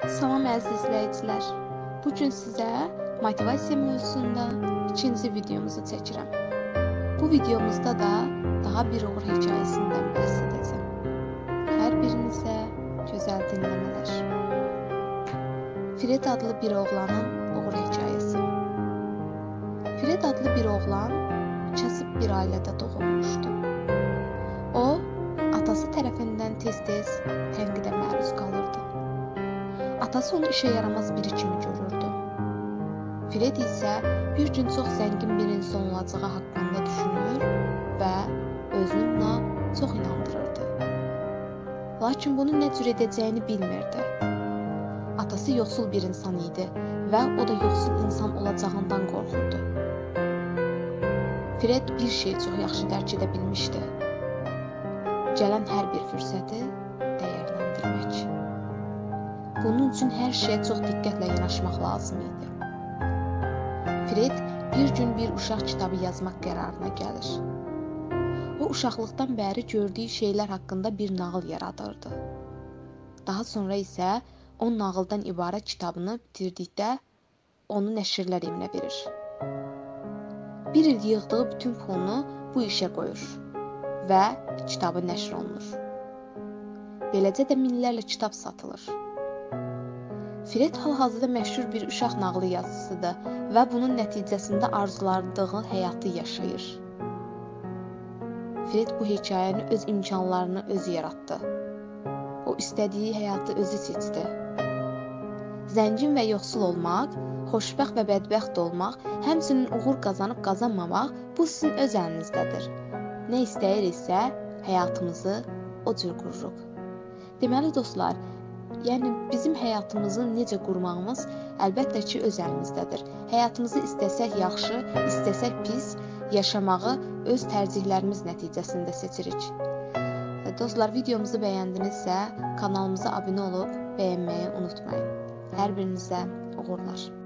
Salam əziz izləyicilər. Bu gün sizə motivasiya mövzusunda ikinci videomuzu çəkirəm. Bu videomuzda da daha bir uğur hekayəsindən bəhs edəcəm. Hər birinizə gözəl dinləmələr. Fred adlı bir oğlanın uğur hekayəsi. Fred adlı bir oğlan kasıb bir ailədə doğulmuşdu. O, atası tərəfindən tez-tez tənqidə məruz qalırdı. Atası onu işə yaramaz biri kimi görürdü. Fred isə bir gün çox zəngin bir insan olacağı haqqında düşünür və özünü buna çox inandırırdı. Lakin bunu nə cür edəcəyini bilmirdi. Atası yoxsul bir insan idi və o da yoxsul insan olacağından qorxurdu. Fred bir şeyi çox yaxşı dərk edə bilmişdi. Gələn hər bir fürsəti dəyərləndirmək. Bunun üçün hər şeyə çox diqqətlə yanaşmaq lazım idi. Fred bir gün bir uşaq kitabı yazmaq qərarına gəlir. O uşaqlıqdan bəri gördüyü şeylər haqqında bir nağıl yaradırdı. Daha sonra isə o nağıldan ibarət kitabını bitirdikdə onu nəşrlər evinə verir. Bir il yığdığı bütün pulunu bu işə qoyur və kitabı nəşr olunur. Beləcə də minlərlə kitab satılır. Fred hal-hazırda məşhur bir uşaq nağılı yazıcısıdır və bunun nəticəsində arzuladığı həyatı yaşayır. Fred bu hekayəni öz imkanlarını özü yaratdı. O istədiyi həyatı özü seçdi. Zəngin və yoxsul olmaq, xoşbəxt və bədbəxt olmaq, həmçinin uğur qazanıb qazanmamaq bu sizin öz əlinizdədir. Nə istəyiriksə, həyatımızı o cür qururuq. Deməli dostlar, bizim həyatımızı necə qurmağımız əlbəttə ki, öz əlimizdədir. Həyatımızı istəsək yaxşı, istəsək pis, yaşamağı öz tərcihlərimiz nəticəsində seçirik. Dostlar, videomuzu bəyəndinizsə, kanalımıza abunə olub bəyənməyi unutmayın. Hər birinizə uğurlar.